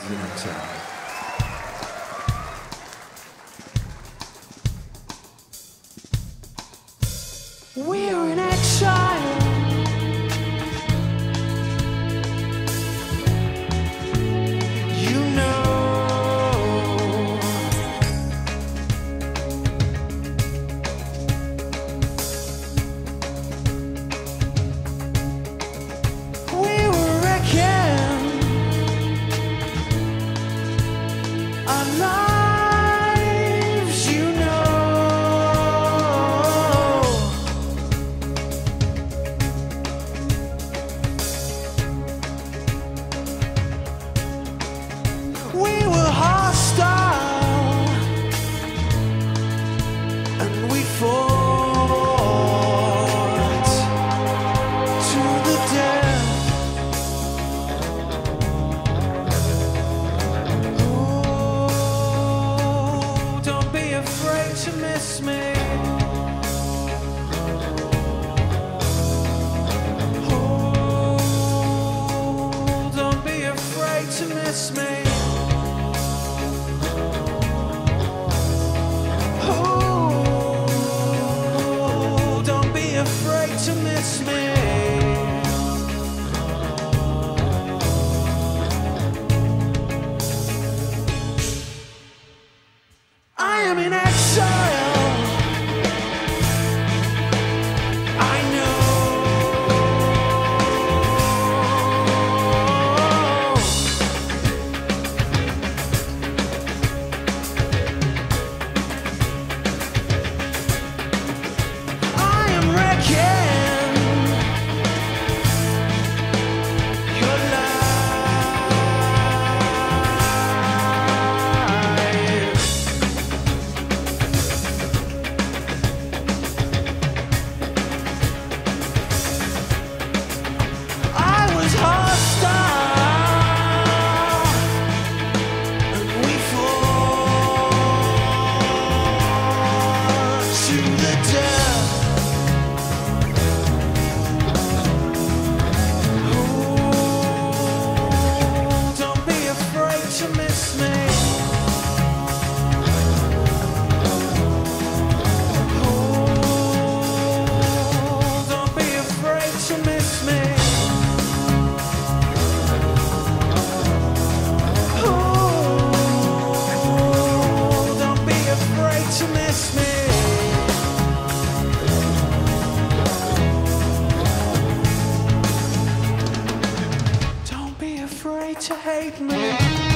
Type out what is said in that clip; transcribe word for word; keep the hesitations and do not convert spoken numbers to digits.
in Exile. We're in exile. You know. We were wrecking our lives, you know. We were hostile, and we fought to the death. Oh, don't be afraid to miss me. Oh, don't be afraid to miss me. Oh, don't be afraid to miss me. I am in exile. I know. I am wrecking your life. I was hostile, and we fought to the death. Oh, don't be afraid to miss me. Oh, don't be afraid to miss me. Oh, don't be afraid to miss me. Don't be afraid to hate me.